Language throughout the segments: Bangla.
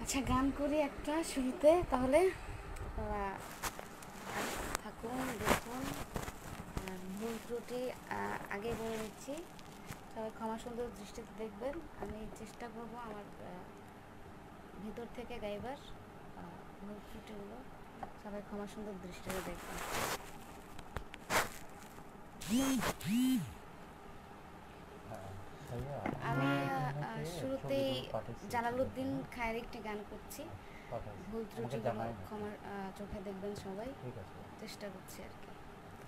আচ্ছা, গান করি একটা শুরুতে তাহলে। থাকুন, দেখুন। ভুল ত্রুটি আগে বলে নিচ্ছি, সবাই ক্ষমা সুন্দর দৃষ্টিতে দেখবেন। আমি চেষ্টা করব আমার ভিতর থেকে গাইবার। ভুল ত্রুটিগুলো সবাই ক্ষমা সুন্দর দৃষ্টিতে দেখবেন। আমি শুরুতেই জালালউদ্দিন খায়ের একটি গান করছি। ভুল ত্রুটিগুলো ক্ষমার চোখে দেখবেন সবাই, চেষ্টা করছি আর কি।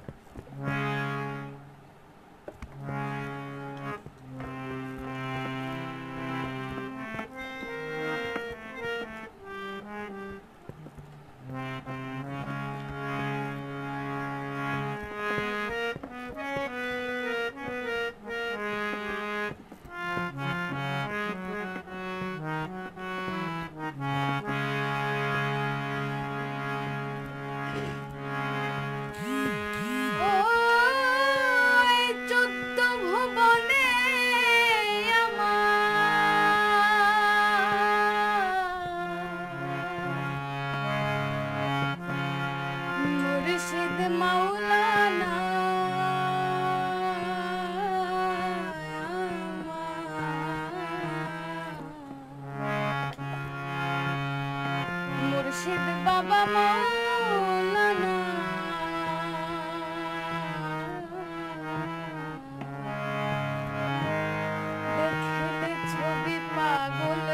মুর্শিদ মাওলানা মুর্শিদ বাবা মাওলানা দেখলে ছবি পাগল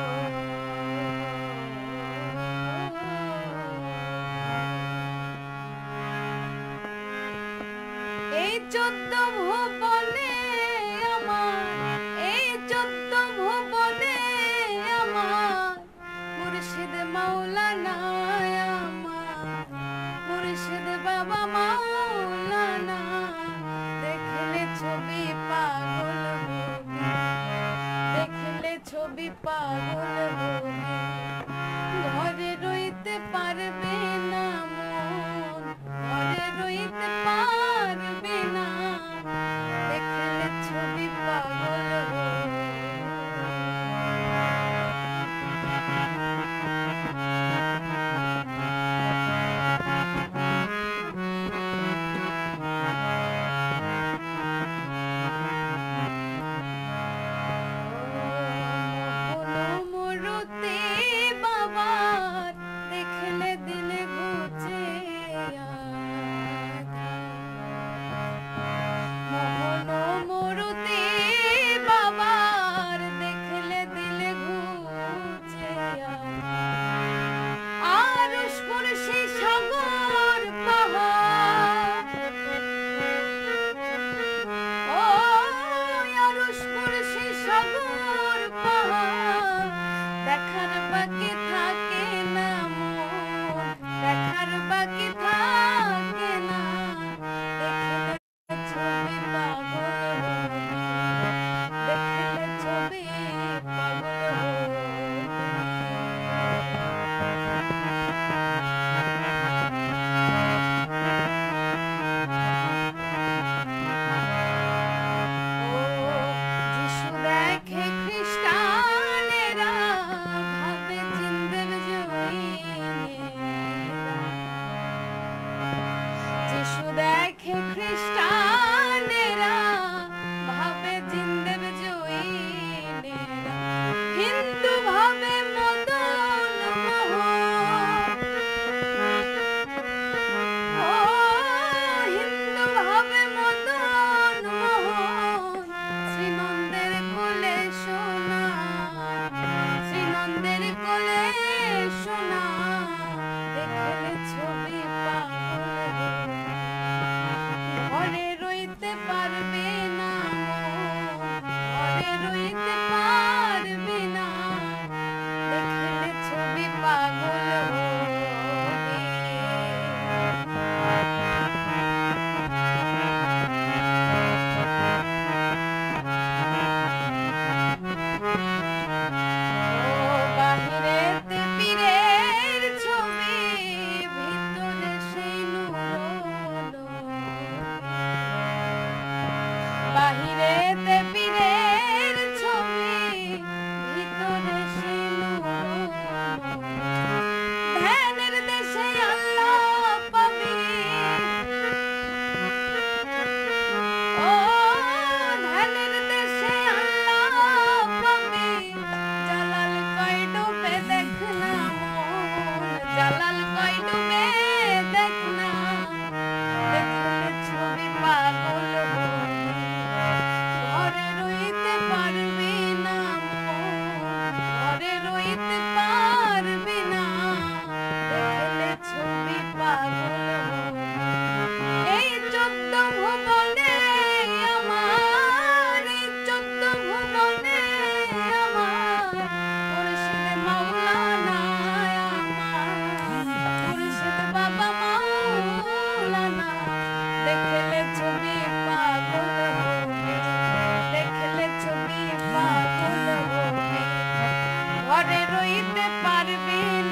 এই 14 ভুবনে আমার, এই 14 ভুবনে আমার মুর্শিদ মাওলানা আমার, মুর্শিদ বাবা মাওলানা দেখলে ছবি পাগল হবি, দেখলে ছবি পাগল হবি, ঘরে রইতে পারবে না মন, ঘরে রইতে পারবে না, দেখলে ছবি পাগল হবি। দিতে পারবে